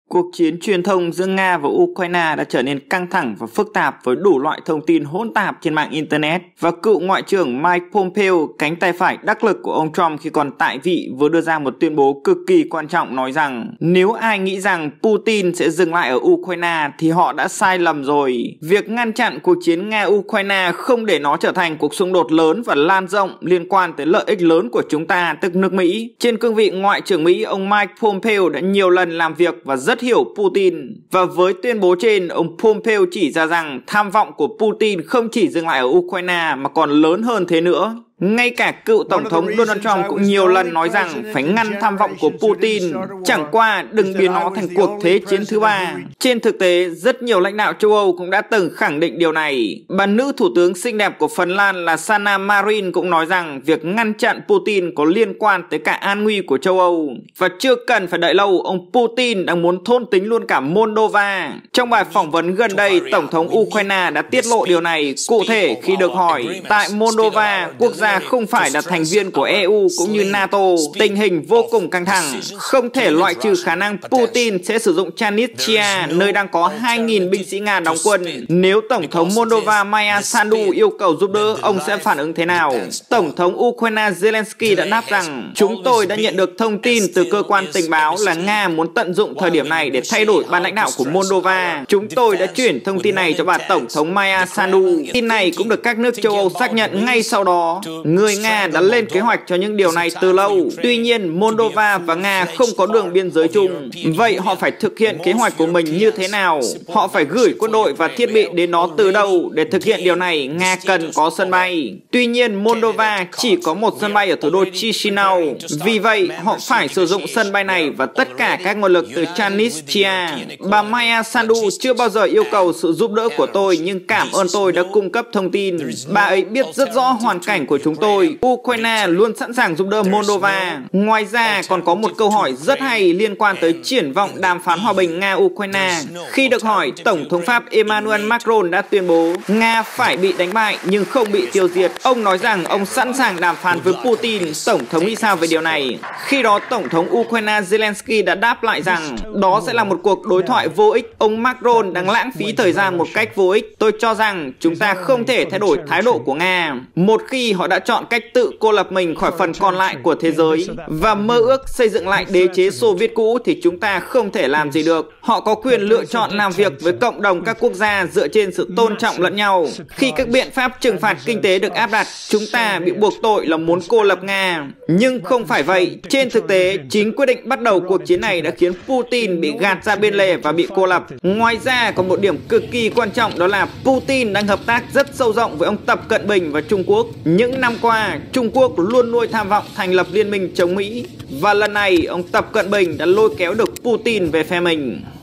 Cuộc chiến truyền thông giữa Nga và Ukraine đã trở nên căng thẳng và phức tạp với đủ loại thông tin hỗn tạp trên mạng Internet. Và cựu Ngoại trưởng Mike Pompeo, cánh tay phải đắc lực của ông Trump khi còn tại vị, vừa đưa ra một tuyên bố cực kỳ quan trọng nói rằng nếu ai nghĩ rằng Putin sẽ dừng lại ở Ukraine thì họ đã sai lầm rồi. Việc ngăn chặn cuộc chiến Nga-Ukraine không để nó trở thành cuộc xung đột lớn và lan rộng liên quan tới lợi ích lớn của chúng ta, tức nước Mỹ. Trên cương vị Ngoại trưởng Mỹ, ông Mike Pompeo đã nhiều lần làm việc và rất hiểu Putin. Và với tuyên bố trên, ông Pompeo chỉ ra rằng tham vọng của Putin không chỉ dừng lại ở Ukraine mà còn lớn hơn thế nữa. Ngay cả cựu Tổng thống Donald Trump cũng nhiều lần nói rằng phải ngăn tham vọng của Putin, chẳng qua đừng biến nó thành cuộc thế chiến thứ ba. Trên thực tế, rất nhiều lãnh đạo châu Âu cũng đã từng khẳng định điều này. Bà nữ thủ tướng xinh đẹp của Phần Lan là Sanna Marin cũng nói rằng việc ngăn chặn Putin có liên quan tới cả an nguy của châu Âu. Và chưa cần phải đợi lâu, ông Putin đang muốn thôn tính luôn cả Moldova. Trong bài phỏng vấn gần đây, Tổng thống Ukraine đã tiết lộ điều này. Cụ thể, khi được hỏi tại Moldova, quốc gia không phải là thành viên của EU cũng như NATO, tình hình vô cùng căng thẳng. Không thể loại trừ khả năng Putin sẽ sử dụng Transnistria, nơi đang có 2.000 binh sĩ Nga đóng quân. Nếu Tổng thống Moldova Maia Sandu yêu cầu giúp đỡ, ông sẽ phản ứng thế nào? Tổng thống Ukraine Zelensky đã đáp rằng chúng tôi đã nhận được thông tin từ cơ quan tình báo là Nga muốn tận dụng thời điểm này để thay đổi ban lãnh đạo của Moldova. Chúng tôi đã chuyển thông tin này cho bà Tổng thống Maia Sandu. Tin này cũng được các nước châu Âu xác nhận ngay sau đó. Người Nga đã lên kế hoạch cho những điều này từ lâu. Tuy nhiên, Moldova và Nga không có đường biên giới chung. Vậy họ phải thực hiện kế hoạch của mình như thế nào? Họ phải gửi quân đội và thiết bị đến đó từ đâu? Để thực hiện điều này, Nga cần có sân bay. Tuy nhiên, Moldova chỉ có một sân bay ở thủ đô Chisinau. Vì vậy, họ phải sử dụng sân bay này và tất cả các nguồn lực từ Transnistria. Bà Maia Sandu chưa bao giờ yêu cầu sự giúp đỡ của tôi, nhưng cảm ơn tôi đã cung cấp thông tin. Bà ấy biết rất rõ hoàn cảnh của chúng tôi. Ukraine luôn sẵn sàng giúp đỡ Moldova. Ngoài ra, còn có một câu hỏi rất hay liên quan tới triển vọng đàm phán hòa bình Nga-Ukraine. Khi được hỏi, Tổng thống Pháp Emmanuel Macron đã tuyên bố Nga phải bị đánh bại nhưng không bị tiêu diệt. Ông nói rằng ông sẵn sàng đàm phán với Putin. Tổng thống nghĩ sao về điều này? Khi đó, Tổng thống Ukraine Zelensky đã đáp lại rằng đó sẽ là một cuộc đối thoại vô ích. Ông Macron đang lãng phí thời gian một cách vô ích. Tôi cho rằng chúng ta không thể thay đổi thái độ của Nga. Một khi họ đã chọn cách tự cô lập mình khỏi phần còn lại của thế giới và mơ ước xây dựng lại đế chế Xô Viết cũ thì chúng ta không thể làm gì được. Họ có quyền lựa chọn làm việc với cộng đồng các quốc gia dựa trên sự tôn trọng lẫn nhau. Khi các biện pháp trừng phạt kinh tế được áp đặt, chúng ta bị buộc tội là muốn cô lập Nga. Nhưng không phải vậy. Trên thực tế, chính quyết định bắt đầu cuộc chiến này đã khiến Putin bị gạt ra bên lề và bị cô lập. Ngoài ra, còn một điểm cực kỳ quan trọng đó là Putin đang hợp tác rất sâu rộng với ông Tập Cận Bình và Trung Quốc. Những năm qua, Trung Quốc luôn nuôi tham vọng thành lập liên minh chống Mỹ. Và lần này, ông Tập Cận Bình đã lôi kéo được Putin về phe mình.